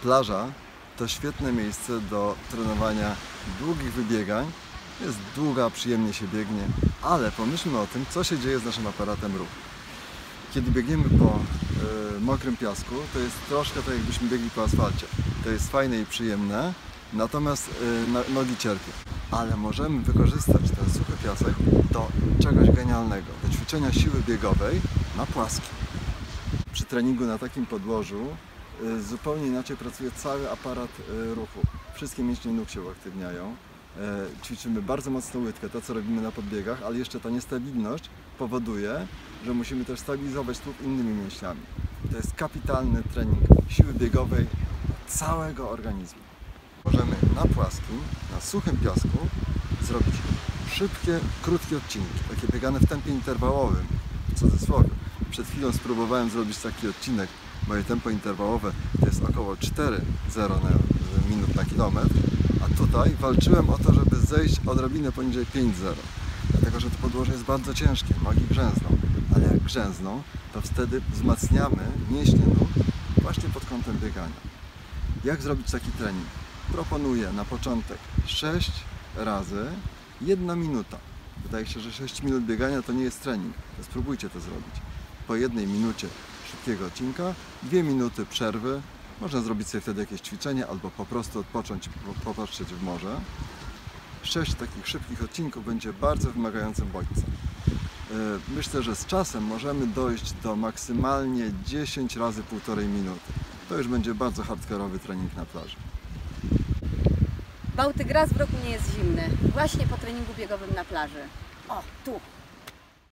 Plaża to świetne miejsce do trenowania długich wybiegań. Jest długa, przyjemnie się biegnie, ale pomyślmy o tym, co się dzieje z naszym aparatem ruchu. Kiedy biegniemy po mokrym piasku, to jest troszkę tak, jakbyśmy biegli po asfalcie. To jest fajne i przyjemne, natomiast nogi cierpią. Ale możemy wykorzystać ten suchy piasek do czegoś genialnego, do ćwiczenia siły biegowej na płaskim. Przy treningu na takim podłożu zupełnie inaczej pracuje cały aparat ruchu. Wszystkie mięśnie nóg się uaktywniają. Ćwiczymy bardzo mocno łydkę, to co robimy na podbiegach, ale jeszcze ta niestabilność powoduje, że musimy też stabilizować tłuk innymi mięśniami. To jest kapitalny trening siły biegowej całego organizmu. Możemy na płaskim, na suchym piasku zrobić szybkie, krótkie odcinki, takie biegane w tempie interwałowym, w cudzysłowie. Przed chwilą spróbowałem zrobić taki odcinek. Moje tempo interwałowe to jest około 4,0 minut na kilometr, a tutaj walczyłem o to, żeby zejść odrobinę poniżej 5,0. Dlatego, że to podłoże jest bardzo ciężkie, nogi grzęzną, ale jak grzęzną, to wtedy wzmacniamy mięśnie nóg właśnie pod kątem biegania. Jak zrobić taki trening? Proponuję na początek 6 razy 1 minuta. Wydaje się, że 6 minut biegania to nie jest trening, to spróbujcie to zrobić. Po 1 minucie szybkiego odcinka, 2 minuty przerwy. Można zrobić sobie wtedy jakieś ćwiczenie albo po prostu odpocząć i popatrzeć w morze. 6 takich szybkich odcinków będzie bardzo wymagającym bodźcem. Myślę, że z czasem możemy dojść do maksymalnie 10 razy 1,5 minuty. To już będzie bardzo hardkorowy trening na plaży. Bałtyk raz w roku nie jest zimny. Właśnie po treningu biegowym na plaży. O, tu!